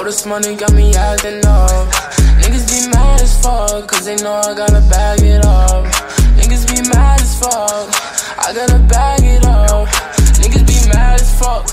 For this money got me acting up. Niggas be mad as fuck, cause they know I gotta bag it up. Niggas be mad as fuck, I gotta bag it up. Niggas be mad as fuck.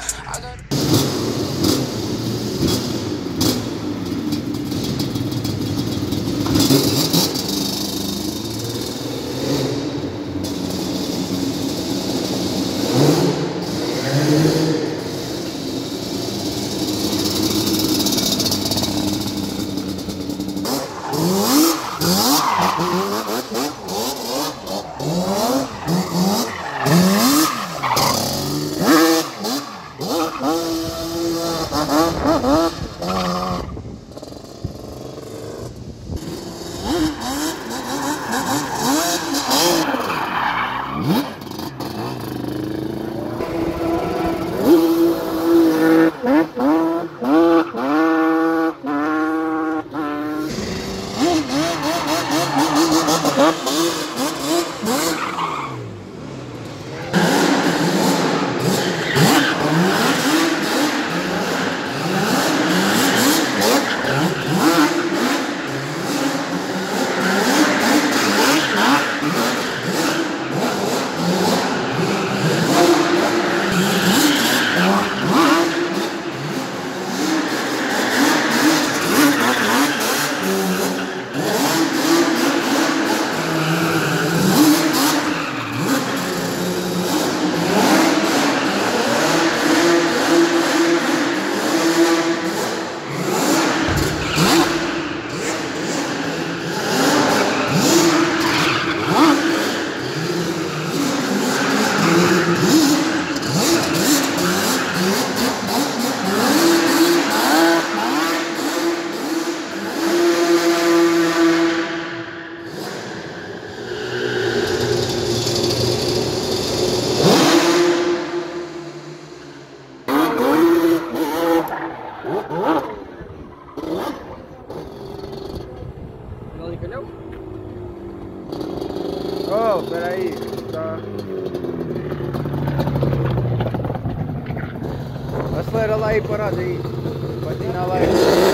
Oh, peraí, tá. Acelera lá aí, parada aí. Patina lá aí.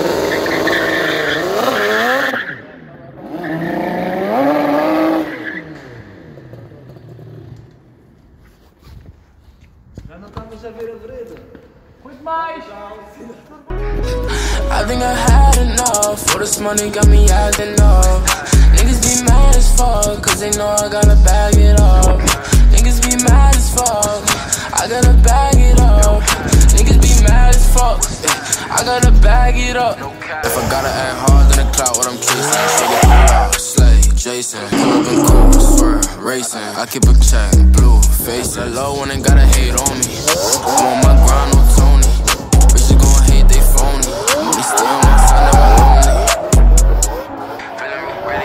Já não estamos a ver a vereda. Muito mais! I think I had enough. For this money got me acting up. Niggas be mad as fuck, cause they know I gotta bag it up. Niggas be mad as fuck, I gotta bag it up. Niggas be mad as fuck, I gotta bag it up. If I gotta act hard, then the clout what I'm chasing. Shake it out, Slay, Jason. Pull up in cool, swerve, racing. I keep a check, blue, face it low when they gotta hate on me. I'm on my grind, no Tony. Bitches gon' hate, they phony. Money still on my side, never lonely. Feeling me ready,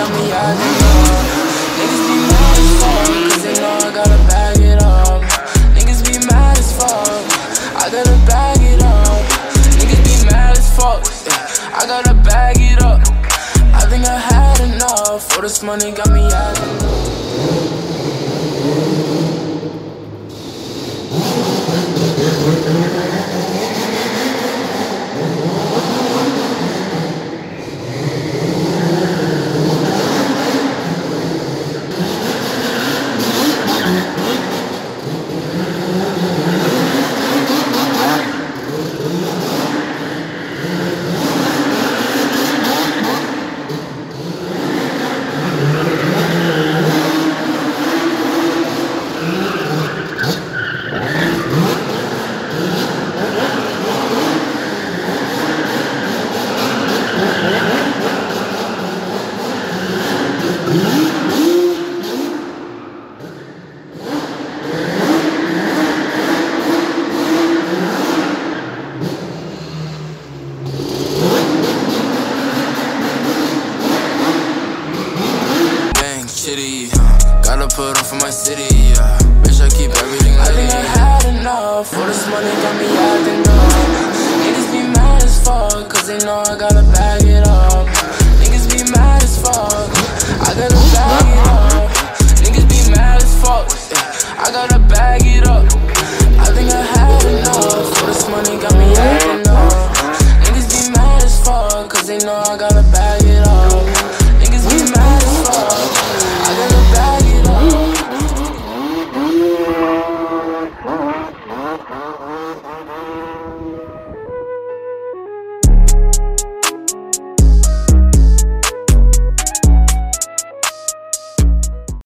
got me acting up. Niggas be mad as fuck, cause they know I gotta bag it up. Niggas be mad as fuck, I gotta bag it up. Niggas be mad as fuck, I gotta bag it up. I think I had enough, all this money got me acting up. Gotta put on for my city, yeah. Bitch, I keep everything lit. I think I had enough, all this money got me acting up. Niggas be mad as fuck, cause they know I got a bag.